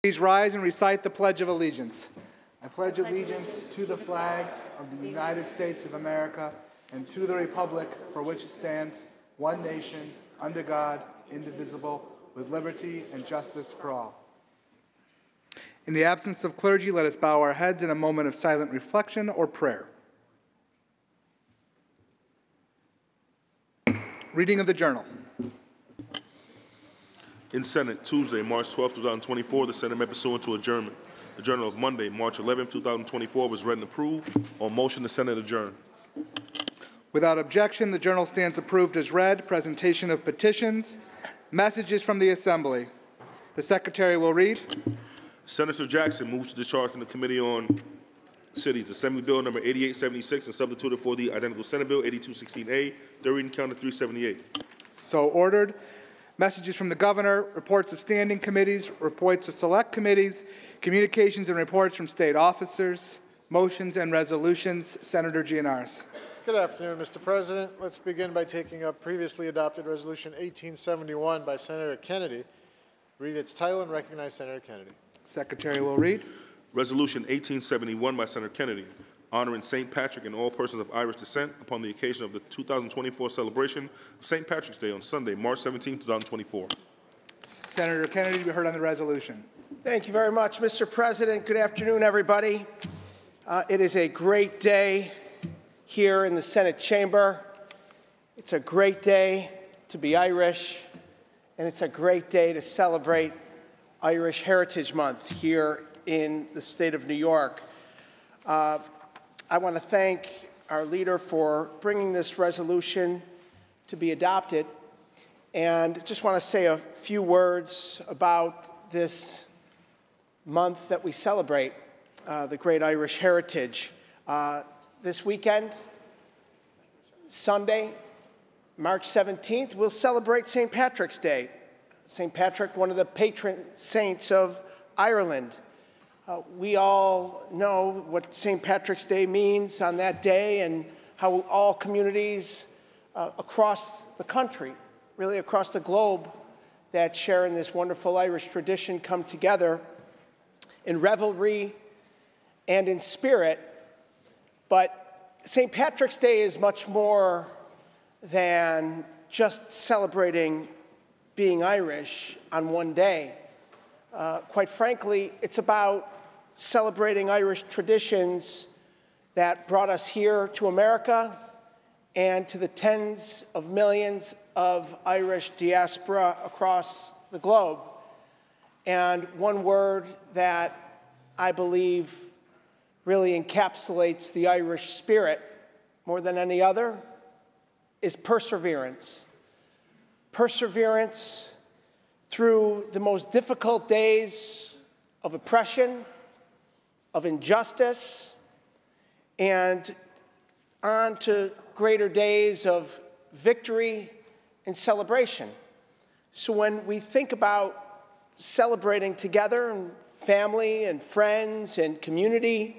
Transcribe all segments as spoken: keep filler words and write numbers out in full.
Please rise and recite the Pledge of Allegiance. I pledge allegiance to the flag of the United States of America and to the republic for which it stands, one nation, under God, indivisible, with liberty and justice for all. In the absence of clergy, let us bow our heads in a moment of silent reflection or prayer. Reading of the Journal. In Senate, Tuesday, March twelfth, two thousand twenty-four, the Senate met pursuant to adjournment. The Journal of Monday, March eleventh, two thousand twenty-four was read and approved. On motion, the Senate adjourned. Without objection, the Journal stands approved as read. Presentation of petitions. Messages from the Assembly. The Secretary will read. Senator Jackson moves to discharge from the Committee on Cities Assembly Bill number eighty-eight seventy-six and substituted for the identical Senate Bill eighty-two sixteen A, third reading counted three seventy-eight. So ordered. Messages from the Governor, reports of standing committees, reports of select committees, communications and reports from state officers, motions and resolutions. Senator Gianaris. Good afternoon, Mister President. Let's begin by taking up previously adopted Resolution eighteen seventy-one by Senator Kennedy. Read its title and recognize Senator Kennedy. Secretary will read. Resolution eighteen seventy-one by Senator Kennedy, honoring Saint Patrick and all persons of Irish descent upon the occasion of the two thousand twenty-four celebration of Saint Patrick's Day on Sunday, March seventeenth, two thousand twenty-four. Senator Kennedy, to be heard on the resolution. Thank you very much, Mister President. Good afternoon, everybody. Uh, it is a great day here in the Senate chamber. It's a great day to be Irish, and it's a great day to celebrate Irish Heritage Month here in the state of New York. Uh, I want to thank our leader for bringing this resolution to be adopted, and just want to say a few words about this month that we celebrate, uh, the great Irish heritage. Uh, this weekend, Sunday, March seventeenth, we'll celebrate Saint Patrick's Day. Saint Patrick, one of the patron saints of Ireland. Uh, we all know what Saint Patrick's Day means on that day and how all communities uh, across the country, really across the globe, that share in this wonderful Irish tradition come together in revelry and in spirit. But Saint Patrick's Day is much more than just celebrating being Irish on one day. Uh, quite frankly, it's about celebrating Irish traditions that brought us here to America and to the tens of millions of Irish diaspora across the globe. And one word that I believe really encapsulates the Irish spirit more than any other is perseverance. Perseverance through the most difficult days of oppression, of injustice, and on to greater days of victory and celebration. So when we think about celebrating together, and family and friends and community,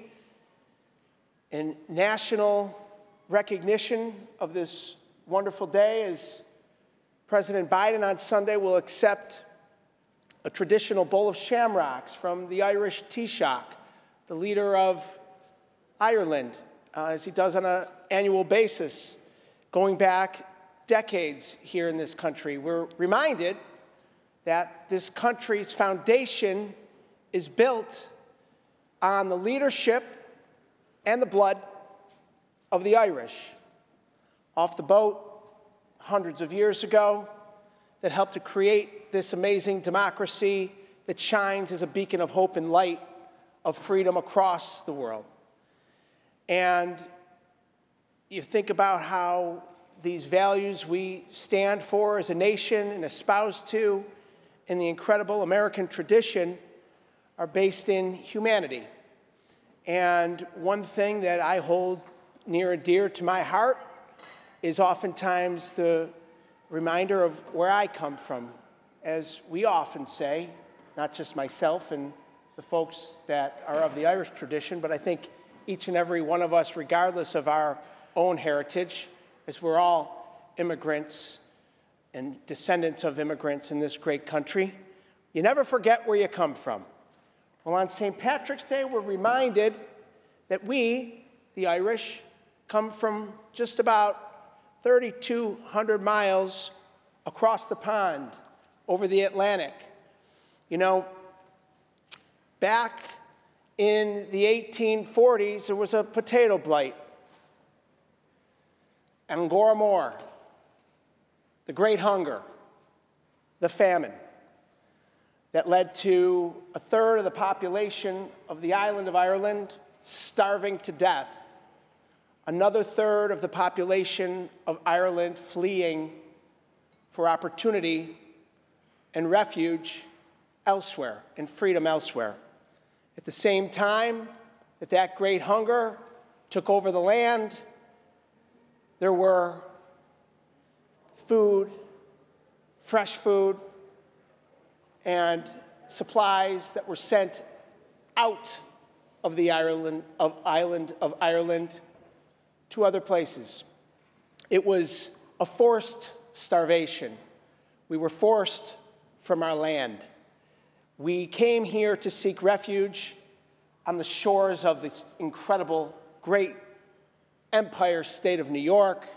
and national recognition of this wonderful day, as President Biden on Sunday will accept a traditional bowl of shamrocks from the Irish Taoiseach, the leader of Ireland, uh, as he does on an annual basis, going back decades here in this country. We're reminded that this country's foundation is built on the leadership and the blood of the Irish. Off the boat hundreds of years ago, that helped to create this amazing democracy that shines as a beacon of hope and light of freedom across the world. And you think about how these values we stand for as a nation and espouse to in the incredible American tradition are based in humanity. And one thing that I hold near and dear to my heart is oftentimes the reminder of where I come from. As we often say, not just myself and the folks that are of the Irish tradition, but I think each and every one of us, regardless of our own heritage, as we're all immigrants and descendants of immigrants in this great country, you never forget where you come from. Well, on Saint Patrick's Day, we're reminded that we, the Irish, come from just about thirty-two hundred miles across the pond over the Atlantic. You know, back in the eighteen forties, there was a potato blight. Angora Moor, the Great Hunger, the famine that led to a third of the population of the island of Ireland starving to death, another third of the population of Ireland fleeing for opportunity and refuge elsewhere and freedom elsewhere. At the same time that that great hunger took over the land, there were food, fresh food, and supplies that were sent out of the Ireland of island of Ireland to other places. It was a forced starvation. We were forced from our land. We came here to seek refuge on the shores of this incredible, great empire state of New York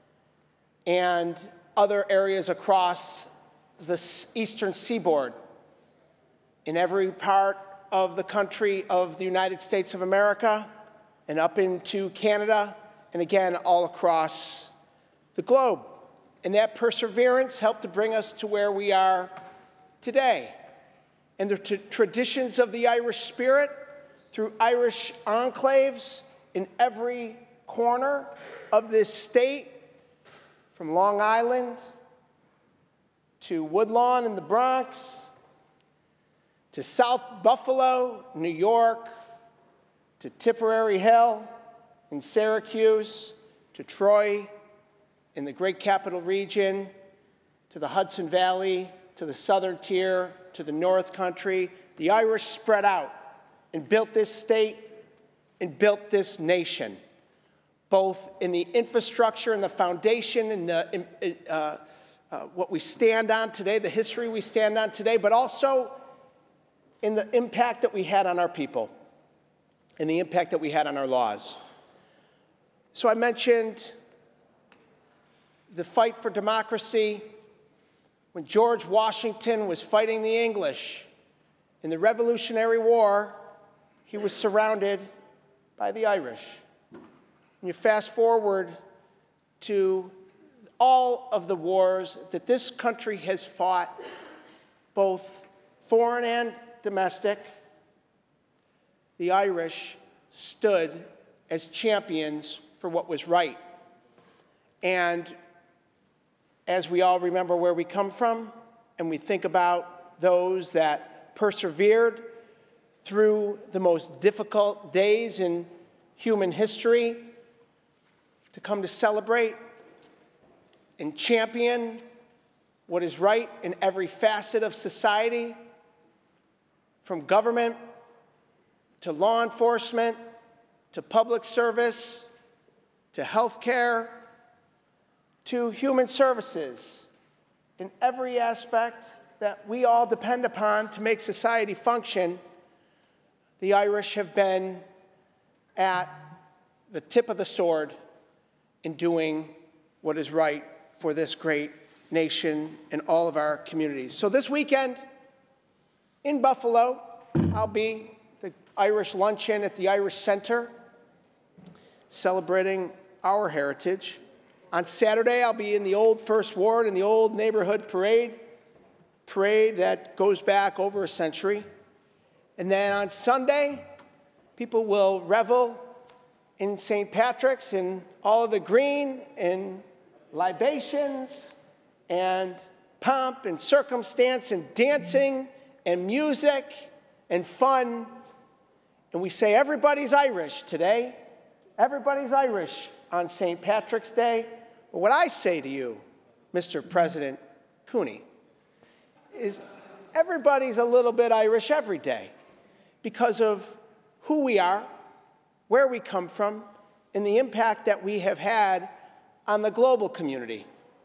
and other areas across the eastern seaboard. In every part of the country of the United States of America and up into Canada, and again, all across the globe. And that perseverance helped to bring us to where we are today. And the t- traditions of the Irish spirit through Irish enclaves in every corner of this state, from Long Island to Woodlawn in the Bronx, to South Buffalo, New York, to Tipperary Hill in Syracuse, to Troy in the great capital region, to the Hudson Valley, to the southern tier, to the North Country. The Irish spread out and built this state and built this nation, both in the infrastructure and the foundation and the, uh, uh, what we stand on today, the history we stand on today, but also in the impact that we had on our people and the impact that we had on our laws. So I mentioned the fight for democracy. When George Washington was fighting the English in the Revolutionary War, he was surrounded by the Irish. And you fast forward to all of the wars that this country has fought, both foreign and domestic, the Irish stood as champions for what was right. And as we all remember where we come from, and we think about those that persevered through the most difficult days in human history to come to celebrate and champion what is right in every facet of society, from government to law enforcement to public service to health care to human services, in every aspect that we all depend upon to make society function. The Irish have been at the tip of the sword in doing what is right for this great nation and all of our communities. So this weekend in Buffalo, I'll be at the Irish luncheon at the Irish Center, celebrating our heritage. On Saturday, I'll be in the old First Ward in the old neighborhood parade, parade that goes back over a century. And then on Sunday, people will revel in Saint Patrick's in all of the green and libations and pomp and circumstance and dancing and music and fun. And we say everybody's Irish today. Everybody's Irish on Saint Patrick's Day. But what I say to you, Mister President Cooney, is everybody's a little bit Irish every day because of who we are, where we come from, and the impact that we have had on the global community.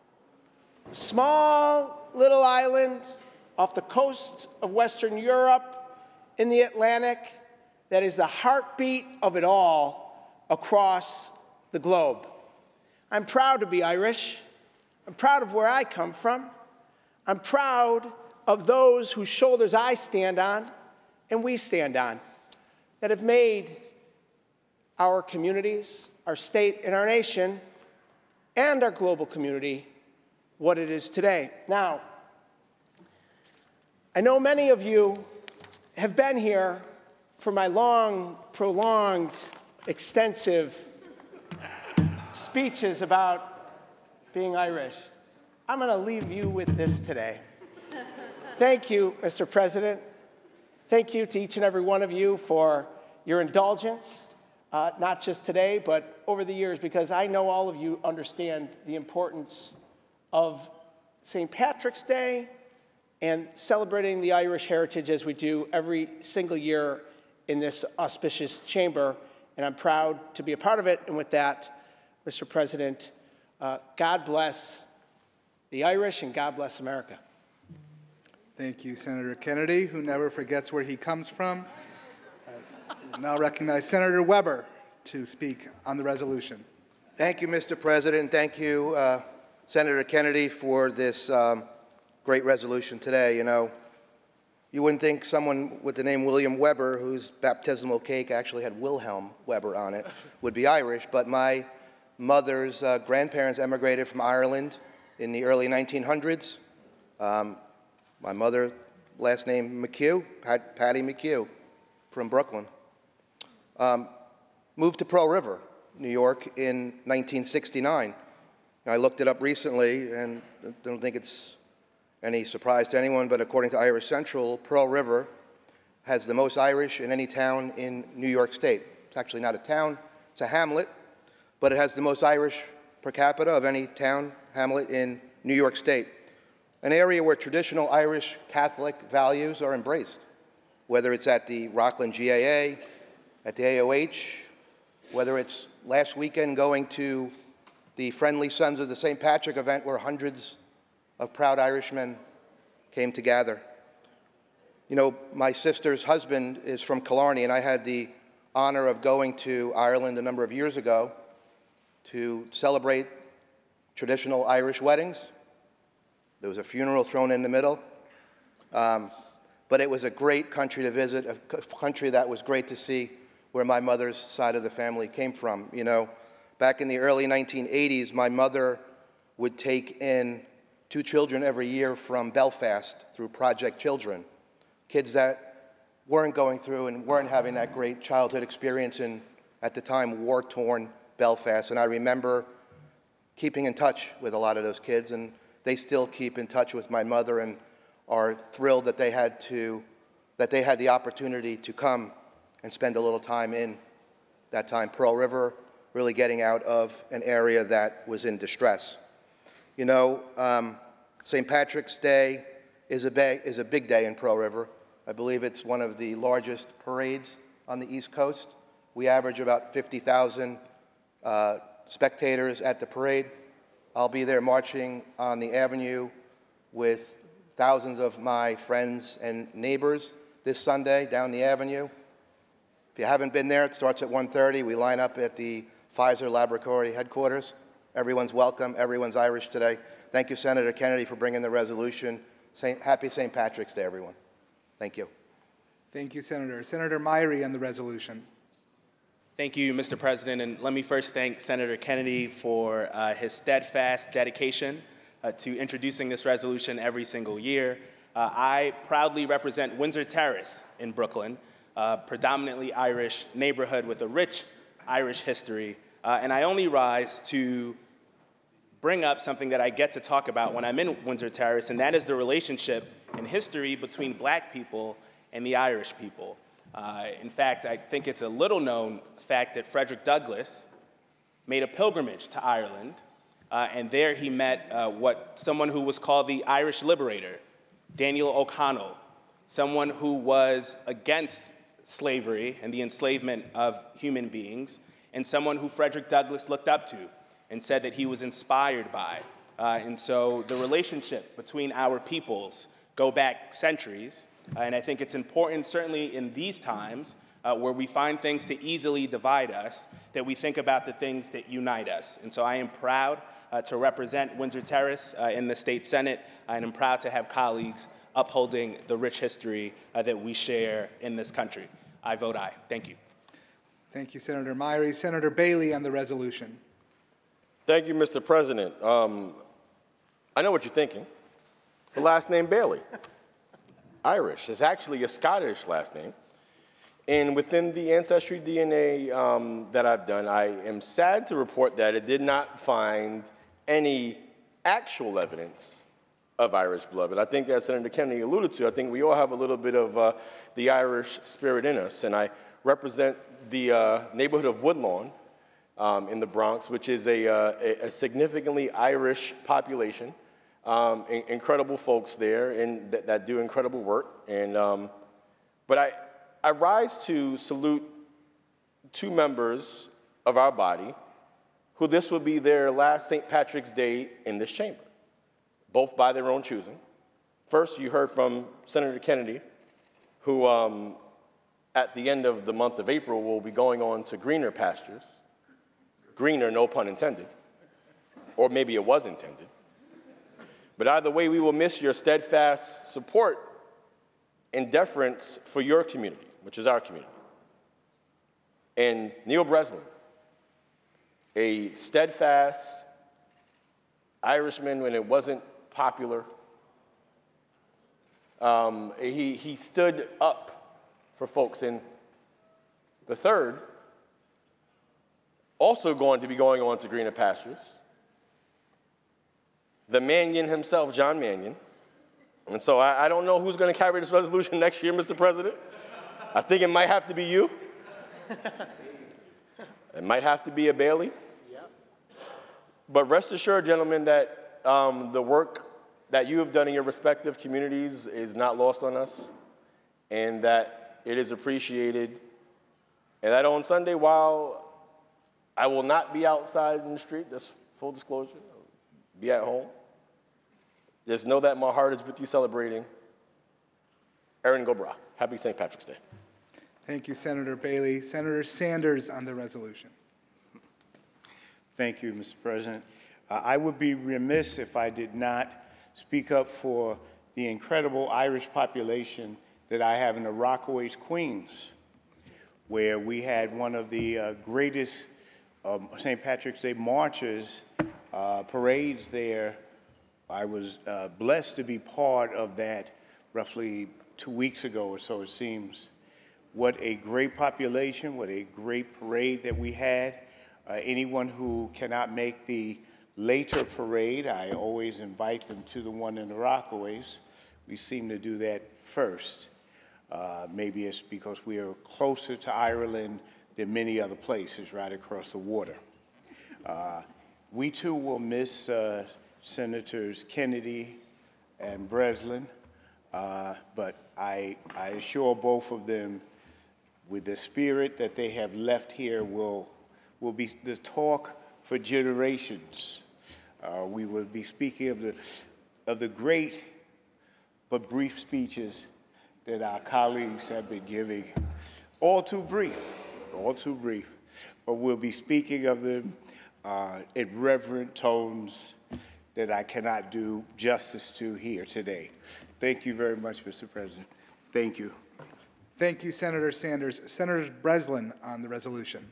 A small little island off the coast of Western Europe in the Atlantic that is the heartbeat of it all across the globe. I'm proud to be Irish. I'm proud of where I come from. I'm proud of those whose shoulders I stand on and we stand on that have made our communities, our state, and our nation, and our global community what it is today. Now, I know many of you have been here for my long, prolonged, extensive speeches about being Irish. I'm going to leave you with this today. Thank you, Mister President. Thank you to each and every one of you for your indulgence, uh, not just today, but over the years, because I know all of you understand the importance of Saint Patrick's Day and celebrating the Irish heritage as we do every single year in this auspicious chamber, and I'm proud to be a part of it. And with that, Mister President, uh, God bless the Irish and God bless America. Thank you, Senator Kennedy, who never forgets where he comes from. I now recognize Senator Weber to speak on the resolution. Thank you, Mister President. Thank you, uh, Senator Kennedy, for this um, great resolution today. You know, you wouldn't think someone with the name William Weber, whose baptismal cake actually had Wilhelm Weber on it, would be Irish, but my mother's uh, grandparents emigrated from Ireland in the early nineteen hundreds. Um, my mother, last name McHugh, Pat, Patty McHugh, from Brooklyn. Um, moved to Pearl River, New York, in nineteen sixty-nine. I looked it up recently, and I don't think it's any surprise to anyone, but according to Irish Central, Pearl River has the most Irish in any town in New York State. It's actually not a town, it's a hamlet, but it has the most Irish per capita of any town, hamlet in New York State. An area where traditional Irish Catholic values are embraced, whether it's at the Rockland G A A, at the A O H, whether it's last weekend going to the Friendly Sons of the Saint Patrick event where hundreds of proud Irishmen came to gather. You know, my sister's husband is from Killarney, and I had the honor of going to Ireland a number of years ago to celebrate traditional Irish weddings. There was a funeral thrown in the middle. Um, but it was a great country to visit, a country that was great to see where my mother's side of the family came from. You know, back in the early nineteen eighties, my mother would take in two children every year from Belfast through Project Children, kids that weren't going through and weren't having that great childhood experience in, at the time, war-torn Belfast. And I remember keeping in touch with a lot of those kids, and they still keep in touch with my mother and are thrilled that they had to, that they had the opportunity to come and spend a little time in that time, Pearl River, really getting out of an area that was in distress. You know, um, Saint Patrick's Day is a, ba is a big day in Pearl River. I believe it's one of the largest parades on the East Coast. We average about fifty thousand uh, spectators at the parade. I'll be there marching on the avenue with thousands of my friends and neighbors this Sunday down the avenue. If you haven't been there, it starts at one thirty. We line up at the Pfizer Laboratory headquarters. Everyone's welcome. Everyone's Irish today. Thank you, Senator Kennedy, for bringing the resolution. Saint, happy Saint Patrick's Day, everyone. Thank you. Thank you, Senator. Senator Myrie on the resolution. Thank you, Mister President, and let me first thank Senator Kennedy for uh, his steadfast dedication uh, to introducing this resolution every single year. Uh, I proudly represent Windsor Terrace in Brooklyn, a predominantly Irish neighborhood with a rich Irish history, uh, and I only rise to bring up something that I get to talk about when I'm in Windsor Terrace, and that is the relationship and history between black people and the Irish people. Uh, in fact, I think it's a little-known fact that Frederick Douglass made a pilgrimage to Ireland, uh, and there he met uh, what someone who was called the Irish Liberator, Daniel O'Connell, someone who was against slavery and the enslavement of human beings, and someone who Frederick Douglass looked up to and said that he was inspired by. Uh, and so the relationship between our peoples go back centuries, Uh, and I think it's important, certainly in these times, uh, where we find things to easily divide us, that we think about the things that unite us. And so I am proud uh, to represent Windsor Terrace uh, in the state Senate, and I'm proud to have colleagues upholding the rich history uh, that we share in this country. I vote aye. Thank you. Thank you, Senator Myrie. Senator Bailey on the resolution. Thank you, Mister President. Um, I know what you're thinking. The last name Bailey. Irish. It's actually a Scottish last name. And within the Ancestry D N A um, that I've done, I am sad to report that it did not find any actual evidence of Irish blood. But I think, as Senator Kennedy alluded to, I think we all have a little bit of uh, the Irish spirit in us. And I represent the uh, neighborhood of Woodlawn um, in the Bronx, which is a, uh, a significantly Irish population. Um, in, incredible folks there and th that do incredible work. And, um, but I, I rise to salute two members of our body who this will be their last Saint Patrick's Day in this chamber, both by their own choosing. First, you heard from Senator Kennedy, who um, at the end of the month of April will be going on to greener pastures. Greener, no pun intended, or maybe it was intended. But either way, we will miss your steadfast support and deference for your community, which is our community. And Neil Breslin, a steadfast Irishman when it wasn't popular, um, he, he stood up for folks. And the third, also going to be going on to greener pastures, the Mannion himself, John Mannion. And so I, I don't know who's going to carry this resolution next year, Mister President. I think it might have to be you. It might have to be a Bailey. Yep. But rest assured, gentlemen, that um, the work that you have done in your respective communities is not lost on us, and that it is appreciated. And that on Sunday, while I will not be outside in the street, that's full disclosure, be at home, just know that my heart is with you celebrating Erin Gobra. Happy Saint Patrick's Day. Thank you, Senator Bailey. Senator Sanders on the resolution. Thank you, Mister President. Uh, I would be remiss if I did not speak up for the incredible Irish population that I have in the Rockaways, Queens, where we had one of the uh, greatest um, Saint Patrick's Day marches, uh, parades there. I was uh, blessed to be part of that roughly two weeks ago or so, it seems. What a great population, what a great parade that we had. Uh, anyone who cannot make the later parade, I always invite them to the one in the Rockaways. We seem to do that first. Uh, maybe it's because we are closer to Ireland than many other places right across the water. Uh, we too will miss uh, Senators Kennedy and Breslin, uh, but I, I assure both of them with the spirit that they have left here will, will be the talk for generations. Uh, we will be speaking of the, of the great but brief speeches that our colleagues have been giving. All too brief, all too brief. But we'll be speaking of them uh, in reverent tones that I cannot do justice to here today. Thank you very much, Mister President. Thank you. Thank you, Senator Sanders. Senator Breslin on the resolution.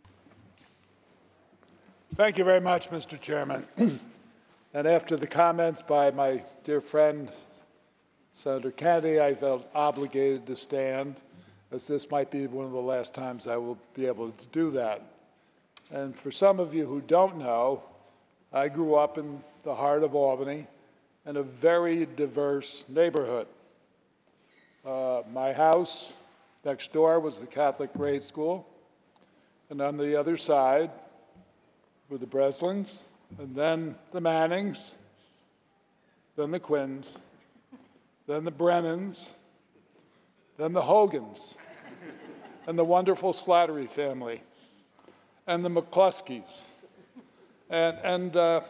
Thank you very much, Mister Chairman. And after the comments by my dear friend, Senator Kennedy, I felt obligated to stand, as this might be one of the last times I will be able to do that. And for some of you who don't know, I grew up in the heart of Albany in a very diverse neighborhood. Uh, my house next door was the Catholic grade school, and on the other side were the Breslins, and then the Mannings, then the Quinns, then the Brennans, then the Hogans, and the wonderful Slattery family, and the McCluskeys. And, and uh,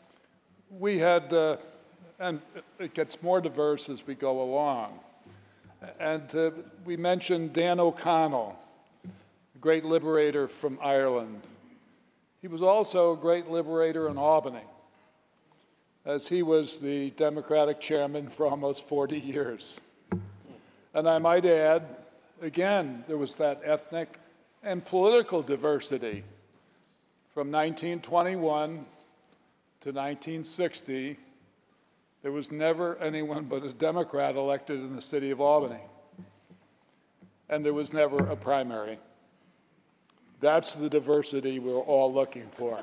we had, uh, and it gets more diverse as we go along. And uh, we mentioned Dan O'Connell, a great liberator from Ireland. He was also a great liberator in Albany, as he was the Democratic chairman for almost forty years. And I might add, again, there was that ethnic and political diversity. From nineteen twenty-one to nineteen sixty, there was never anyone but a Democrat elected in the city of Albany. And there was never a primary. That's the diversity we're all looking for.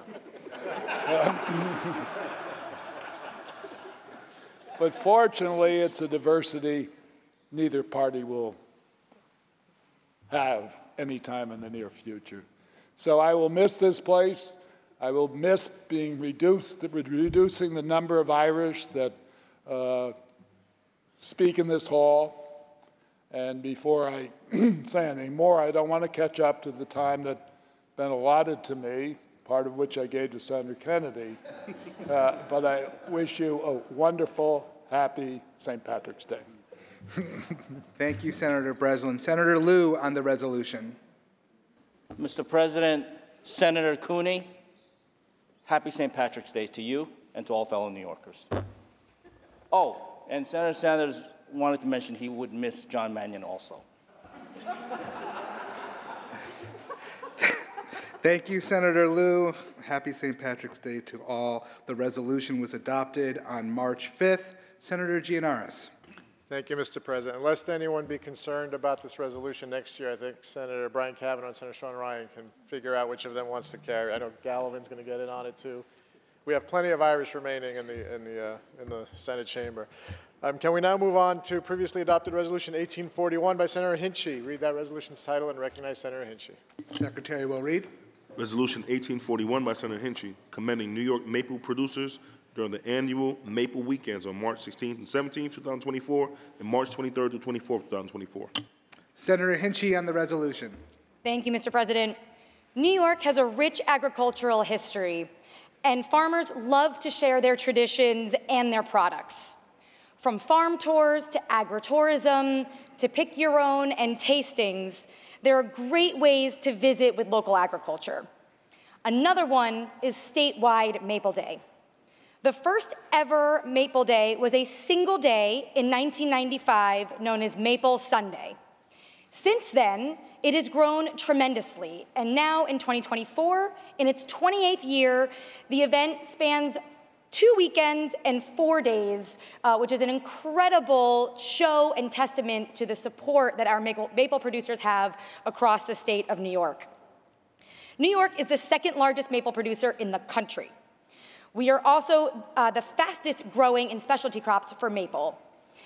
But fortunately, it's a diversity neither party will have any time in the near future. So I will miss this place. I will miss being reduced, reducing the number of Irish that uh, speak in this hall. And before I say anything more, I don't want to catch up to the time that's been allotted to me, part of which I gave to Senator Kennedy. Uh, but I wish you a wonderful, happy Saint Patrick's Day. Thank you, Senator Breslin. Senator Liu on the resolution. Mister President, Senator Cooney, happy Saint Patrick's Day to you and to all fellow New Yorkers. Oh, and Senator Sanders wanted to mention he would miss John Mannion also. Thank you, Senator Liu. Happy Saint Patrick's Day to all. The resolution was adopted on March fifth. Senator Gianaris. Thank you, Mister President. Lest anyone be concerned about this resolution next year, I think Senator Brian Kavanaugh and Senator Sean Ryan can figure out which of them wants to carry. I know Gallivan's going to get in on it too. We have plenty of Irish remaining in the in the uh, in the Senate chamber. Um, can we now move on to previously adopted resolution eighteen forty-one by Senator Hinchey? Read that resolution's title and recognize Senator Hinchey. Secretary will read. Resolution eighteen forty-one by Senator Hinchey, commending New York maple producers during the annual Maple Weekends on March sixteenth and seventeenth, two thousand twenty-four, and March twenty-third to twenty-fourth, two thousand twenty-four. Senator Hinchey on the resolution. Thank you, Mister President. New York has a rich agricultural history, and farmers love to share their traditions and their products. From farm tours to agritourism to pick your own and tastings, there are great ways to visit with local agriculture. Another one is statewide Maple Day. The first ever Maple Day was a single day in nineteen ninety-five known as Maple Sunday. Since then, it has grown tremendously, and now in twenty twenty-four, in its twenty-eighth year, the event spans two weekends and four days, uh, which is an incredible show and testament to the support that our maple, maple producers have across the state of New York. New York is the second largest maple producer in the country. We are also uh, the fastest growing in specialty crops for maple.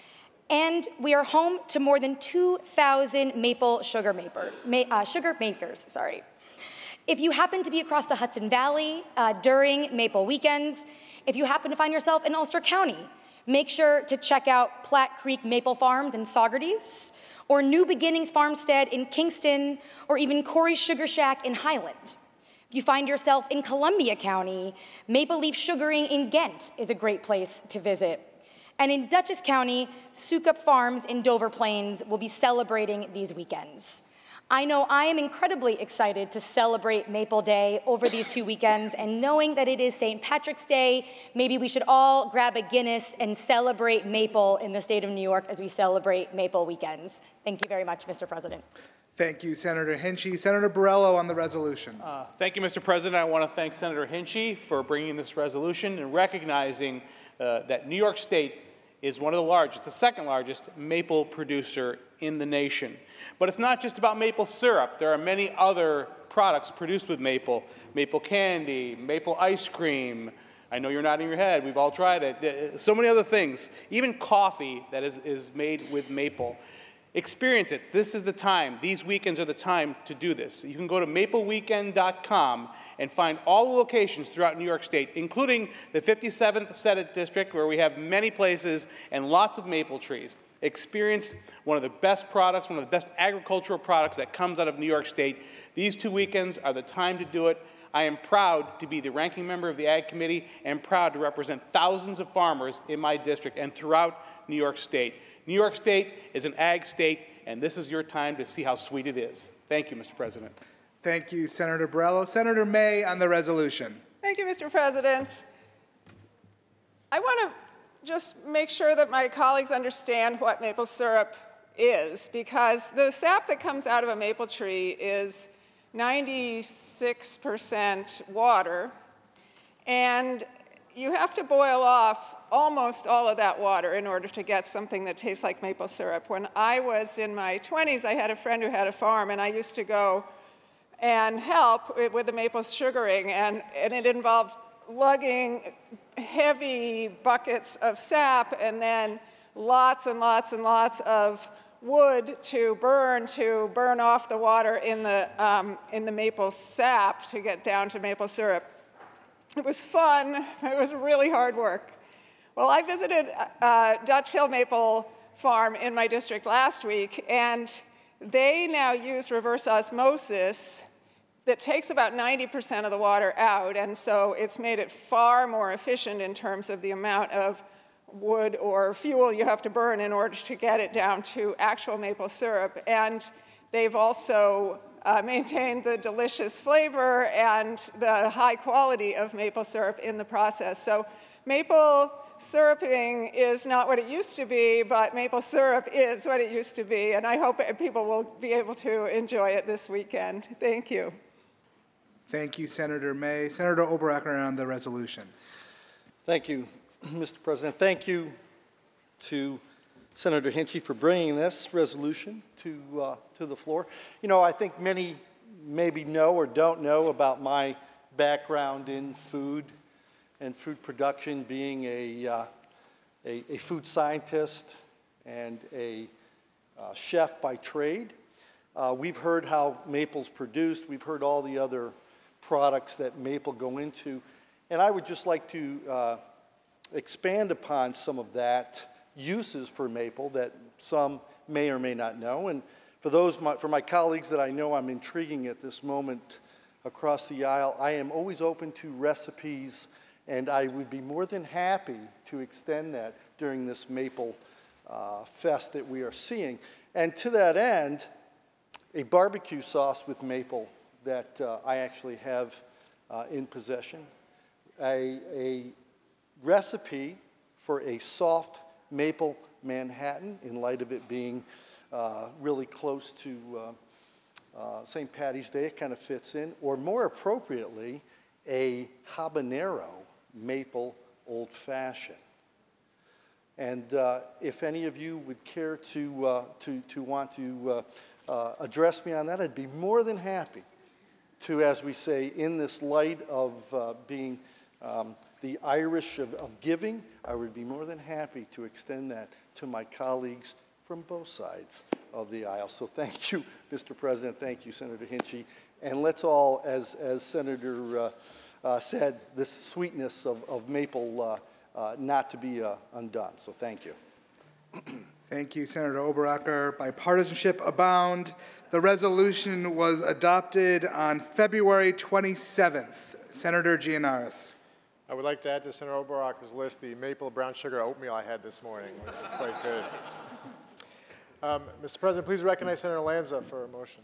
And we are home to more than two thousand maple sugar, maper, ma uh, sugar makers. Sorry. If you happen to be across the Hudson Valley uh, during Maple Weekends, if you happen to find yourself in Ulster County, make sure to check out Platte Creek Maple Farms in Saugerties, or New Beginnings Farmstead in Kingston, or even Corey's Sugar Shack in Highland. If you find yourself in Columbia County, Maple Leaf Sugaring in Ghent is a great place to visit. And in Dutchess County, Sukup Farms in Dover Plains will be celebrating these weekends. I know I am incredibly excited to celebrate Maple Day over these two weekends, and knowing that it is Saint Patrick's Day, maybe we should all grab a Guinness and celebrate maple in the state of New York as we celebrate Maple Weekends. Thank you very much, Mister President. Thank you, Senator Hinchey. Senator Borrello on the resolution. Uh, thank you, Mister President. I want to thank Senator Hinchey for bringing this resolution and recognizing uh, that New York State is one of the largest, the second largest maple producer in the nation. But it's not just about maple syrup. There are many other products produced with maple. Maple candy, maple ice cream. I know you're nodding your head. We've all tried it. So many other things. Even coffee that is, is made with maple. Experience it. This is the time. These weekends are the time to do this. You can go to maple weekend dot com and find all the locations throughout New York State, including the fifty-seventh Senate District, where we have many places and lots of maple trees. Experience one of the best products, one of the best agricultural products that comes out of New York State. These two weekends are the time to do it. I am proud to be the ranking member of the Ag Committee and proud to represent thousands of farmers in my district and throughout New York State. New York State is an ag state, and this is your time to see how sweet it is. Thank you, Mister President. Thank you, Senator Borrello. Senator May on the resolution. Thank you, Mister President. I want to just make sure that my colleagues understand what maple syrup is, because the sap that comes out of a maple tree is ninety-six percent water, and you have to boil off almost all of that water in order to get something that tastes like maple syrup. When I was in my twenties, I had a friend who had a farm, and I used to go and help with the maple sugaring, and, and it involved lugging heavy buckets of sap and then lots and lots and lots of wood to burn to burn off the water in the, um, in the maple sap to get down to maple syrup. It was fun. It was really hard work. Well, I visited uh, Dutch Hill Maple Farm in my district last week, and they now use reverse osmosis that takes about ninety percent of the water out, and so it's made it far more efficient in terms of the amount of wood or fuel you have to burn in order to get it down to actual maple syrup. And they've also uh, maintained the delicious flavor and the high quality of maple syrup in the process. So maple syruping is not what it used to be, but maple syrup is what it used to be, and I hope people will be able to enjoy it this weekend. Thank you. Thank you, Senator May. Senator Oberacker on the resolution. Thank you, Mister President. Thank you to Senator Hinchey for bringing this resolution to, uh, to the floor. You know, I think many maybe know or don't know about my background in food and food production, being a, uh, a, a food scientist and a uh, chef by trade. Uh, we've heard how maple's produced. We've heard all the other products that maple go into. And I would just like to uh, expand upon some of that uses for maple that some may or may not know. And for those, my, for my colleagues that I know I'm intriguing at this moment across the aisle, I am always open to recipes, and I would be more than happy to extend that during this maple uh, fest that we are seeing. And to that end, a barbecue sauce with maple that uh, I actually have uh, in possession, a, a recipe for a soft maple Manhattan, in light of it being uh, really close to uh, uh, Saint Patty's Day, it kind of fits in, or more appropriately, a habanero maple old fashioned. And uh, if any of you would care to, uh, to, to want to uh, uh, address me on that, I'd be more than happy to, as we say, in this light of uh, being um, the Irish of, of giving, I would be more than happy to extend that to my colleagues from both sides of the aisle. So thank you, Mister President. Thank you, Senator Hinchey. And let's all, as, as Senator uh, uh, said, this sweetness of, of maple uh, uh, not to be uh, undone. So thank you. Thank you, Senator Oberacker. Bipartisanship abound. The resolution was adopted on February twenty-seventh. Senator Gianaris. I would like to add to Senator Oberacker's list the maple brown sugar oatmeal I had this morning. It was quite good. Um, Mister President, please recognize Senator Lanza for a motion.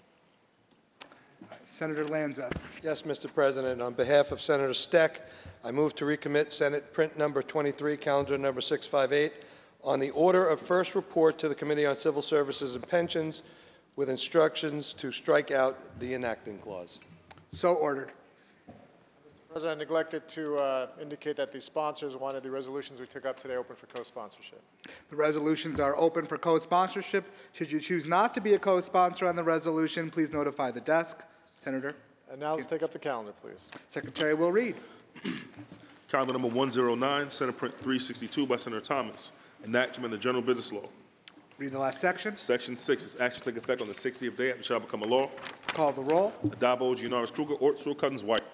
Senator Lanza. Yes, Mister President. On behalf of Senator Steck, I move to recommit Senate print number twenty-three, calendar number six five eight, on the order of first report to the Committee on Civil Services and Pensions, with instructions to strike out the enacting clause. So ordered. Mister President, I neglected to uh, indicate that the sponsors wanted the resolutions we took up today open for co-sponsorship. The resolutions are open for co-sponsorship. Should you choose not to be a co-sponsor on the resolution, please notify the desk. Senator. And now let's take up the calendar, please. Secretary will read. Calendar number one oh nine, Senate Print three sixty-two by Senator Thomas. Enactment of the General Business Law. Read the last section. Section six, this action take effect on the sixtieth day after it shall become a law. Call the roll. Adabo, Gianaris, Kruger, Ort, Sewell, Cousins, White.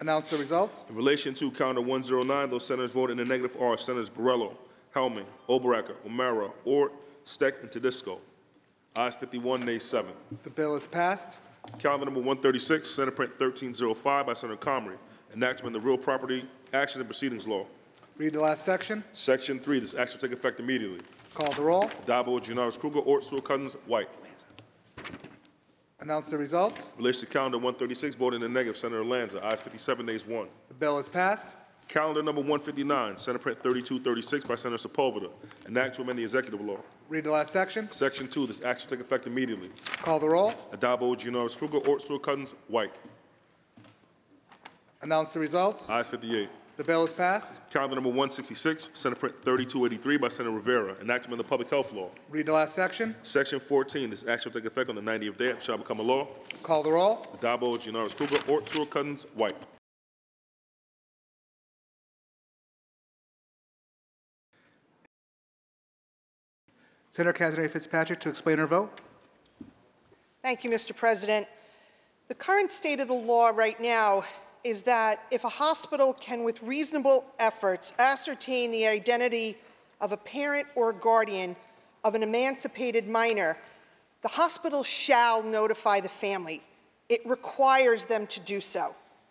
Announce the results. In relation to calendar one oh nine, those senators voted in the negative are Senators Borrello, Helming, Oberacker, O'Mara, Ort, Steck, and Tedisco. Ayes fifty-one, nays seven. The bill is passed. Calendar number one thirty-six, Senate Print thirteen oh five by Senator Comrie, enactment of the Real Property Action and Proceedings Law. Read the last section. Section three, this action will take effect immediately. Call the roll. Dabo, Janoris Kruger, Ort, Sewell, Cousins, White. Announce the results. In relation to calendar one thirty-six, voting in the negative, Senator Lanza. Ayes fifty-seven, nays one. The bill is passed. Calendar number one fifty-nine, Senate Print thirty-two thirty-six by Senator Sepulveda, enact to amend the executive law. Read the last section. Section two, this action will take effect immediately. Call the roll. Adabo, Janoris Kruger, Ort, Sewell, Cousins, White. Announce the results. Ayes fifty-eight. The bill is passed. Calendar number one sixty-six, Senate Print thirty-two eighty-three by Senator Rivera, enactment of the public health law. Read the last section. Section fourteen, this action will take effect on the ninetieth day, it shall become a law. Call the roll. Adabo, Janoris Kruger, Ort, Sewell, Cousins, White. Senator Cassidy Fitzpatrick to explain her vote. Thank you, Mister President. The current state of the law right now is that if a hospital can, with reasonable efforts, ascertain the identity of a parent or guardian of an emancipated minor, the hospital shall notify the family. It requires them to do so.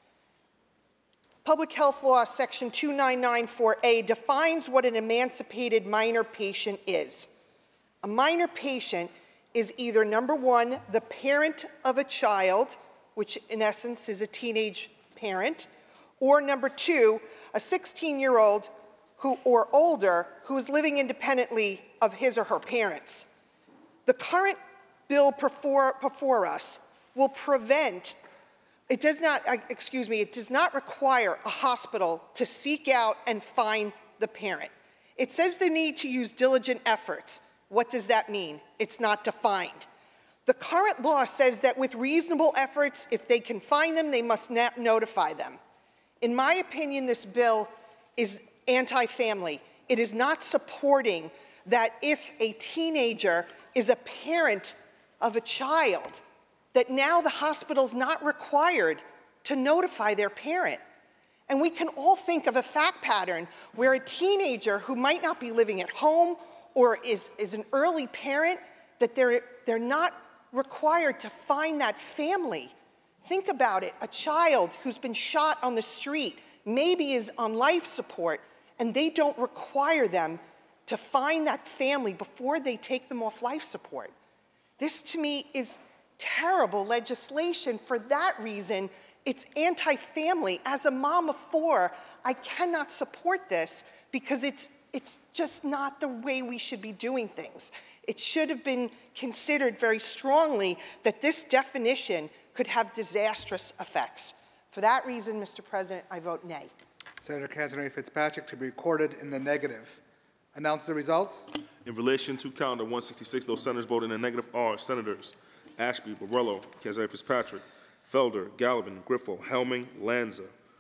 Public Health Law Section two nine nine four A defines what an emancipated minor patient is. A minor patient is either, number one, the parent of a child, which in essence is a teenage parent, or number two, a sixteen-year-old who or older who is living independently of his or her parents. The current bill before, before us will prevent, it does not, excuse me, it does not require a hospital to seek out and find the parent. It says they need to use diligent efforts. What does that mean? It's not defined. The current law says that with reasonable efforts, if they can find them, they must not notify them. In my opinion, this bill is anti-family. It is not supporting that if a teenager is a parent of a child, that now the hospital's not required to notify their parent. And we can all think of a fact pattern where a teenager who might not be living at home or is, is an early parent, that they're, they're not required to find that family. Think about it, a child who's been shot on the street, maybe is on life support, and they don't require them to find that family before they take them off life support. This, to me, is terrible legislation. For that reason, it's anti-family. As a mom of four, I cannot support this because it's, it's just not the way we should be doing things. It should have been considered very strongly that this definition could have disastrous effects. For that reason, Mister President, I vote nay. Senator Cassidy Fitzpatrick to be recorded in the negative. Announce the results. In relation to calendar one sixty-six, those senators voting in the negative are Senators Ashby, Borrello, Cassidy Fitzpatrick, Felder, Gallivan, Griffo, Helming, Lanza,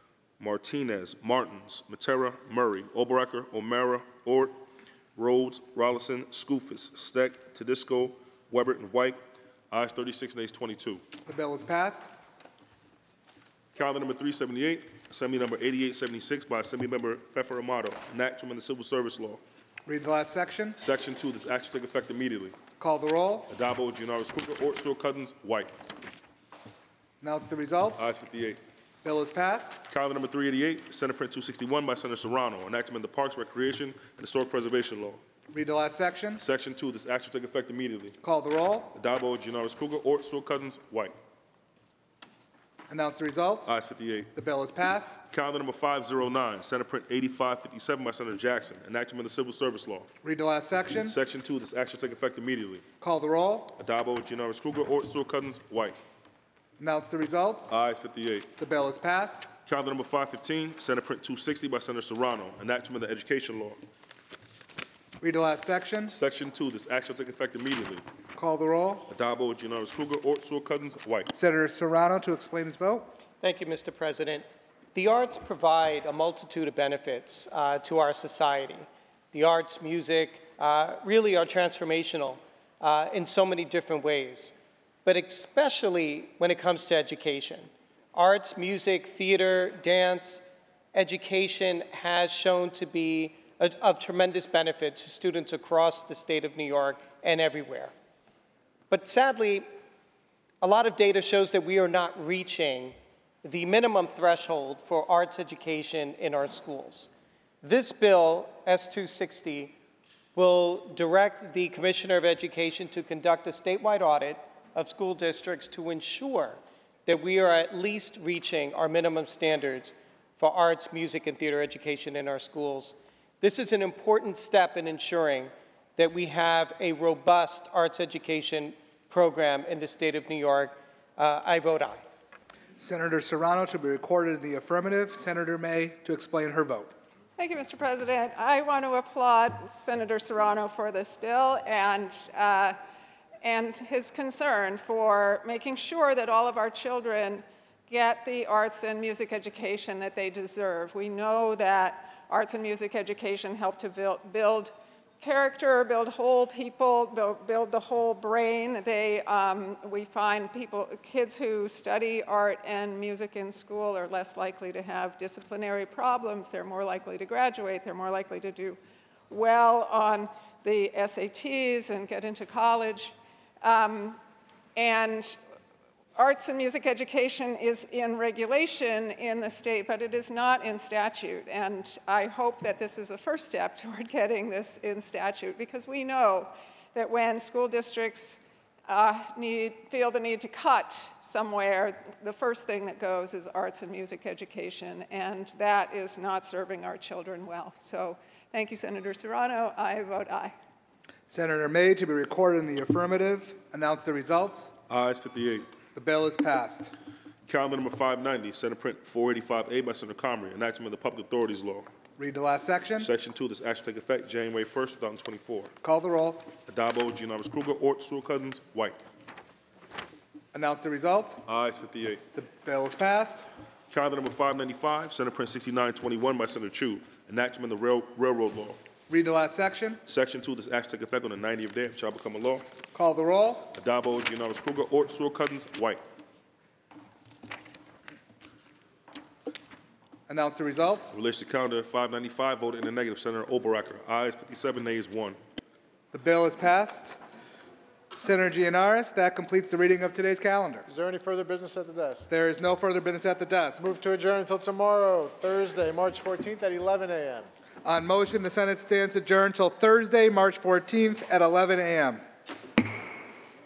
Martinez, Martins, Matera, Murray, Oberacker, O'Mara, Ort, Rhodes, Rollison, Skoufis, Steck, Tedisco, Weber, and White. Ayes thirty-six, nays twenty-two. The bill is passed. Calendar number three seventy-eight, Assembly number eighty-eight seventy-six by Assembly Member Fefer Amato, enact to amend the Civil Service Law. Read the last section. Section two, this action take effect immediately. Call the roll. Adabo, Janoris Kruger, Ort, Sewell, Cousins, White. Announce the results. Ayes fifty-eight. Bill is passed. Calendar number three eighty-eight, Senate Print two sixty-one by Senator Serrano, enactment of the Parks, Recreation, and Historic Preservation Law. Read the last section. Section two, this action take effect immediately. Call the roll. Adabo, Janoris Kruger, Ort, Sewell, Cousins, White. Announce the results. Ayes fifty-eight. The bill is passed. Calendar number five oh nine, Senate Print eighty-five fifty-seven by Senator Jackson, enactment of the Civil Service Law. Read the last section. Section two, this action take effect immediately. Call the roll. Adabo, Janoris Kruger, Ort, Sewell, Cousins, White. Announce the results. Ayes fifty-eight. The bill is passed. Calendar number five fifteen, Senate Print two sixty by Senator Serrano, enactment of the Education Law. Read the last section. Section two, this action take effect immediately. Call the roll. Adabo, Janoris Kruger, Ort, Sewell, Cousins, White. Senator Serrano to explain his vote. Thank you, Mister President. The arts provide a multitude of benefits uh, to our society. The arts, music, uh, really are transformational uh, in so many different ways, but especially when it comes to education. Arts, music, theater, dance, education has shown to be a, of tremendous benefit to students across the state of New York and everywhere. But sadly, a lot of data shows that we are not reaching the minimum threshold for arts education in our schools. This bill, S two sixty, will direct the Commissioner of Education to conduct a statewide audit of school districts to ensure that we are at least reaching our minimum standards for arts, music, and theater education in our schools. This is an important step in ensuring that we have a robust arts education program in the state of New York. Uh, I vote aye. Senator Serrano to be recorded in the affirmative. Senator May to explain her vote. Thank you, Mister President. I want to applaud Senator Serrano for this bill and, uh, and his concern for making sure that all of our children get the arts and music education that they deserve. We know that arts and music education help to build, build character, build whole people, build, build the whole brain. They, um, we find people, kids who study art and music in school are less likely to have disciplinary problems. They're more likely to graduate. They're more likely to do well on the S A Ts and get into college. Um, and arts and music education is in regulation in the state, but it is not in statute. And I hope that this is a first step toward getting this in statute, because we know that when school districts uh, need, feel the need to cut somewhere, the first thing that goes is arts and music education, and that is not serving our children well. So thank you, Senator Serrano. I vote aye. Senator May to be recorded in the affirmative. Announce the results. Ayes fifty-eight. The bill is passed. Calendar number five ninety, Senate Print four eighty-five A by Senator Comrie, enactment of the Public Authorities Law. Read the last section. Section two, this act shall take effect January first, two thousand twenty-four. Call the roll. Adabo, Giannaris Kruger, Ort, Sewell Cousins, White. Announce the results. Ayes fifty-eight. The bill is passed. Calendar number five ninety-five, Senate Print sixty-nine twenty-one by Senator Chu, enactment of the Rail Railroad Law. Read the last section. Section two, this act shall take effect on the ninetieth day, it shall become a law. Call the roll. Adabo, Giannaris Kruger, Ort, Sewell Cousins, White. Announce the results. In relation to calendar five ninety-five, voted in the negative, Senator Oberacker. Ayes fifty-seven, nays one. The bill is passed. Senator Giannaris, that completes the reading of today's calendar. Is there any further business at the desk? There is no further business at the desk. Move to adjourn until tomorrow, Thursday, March fourteenth at eleven a m On motion, the Senate stands adjourned till Thursday, March fourteenth at eleven a m